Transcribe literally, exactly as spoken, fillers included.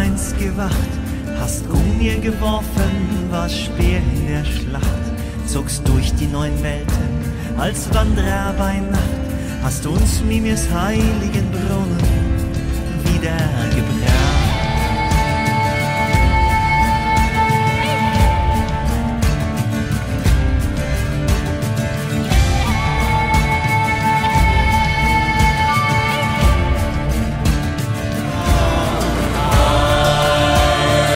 einst gewacht, hast Gunir geworfen, warst Speer in der Schlacht, zogst durch die neun Welten als Wanderer bei Nacht, hast uns Mimirs heiligen Brunnen wiedergebracht.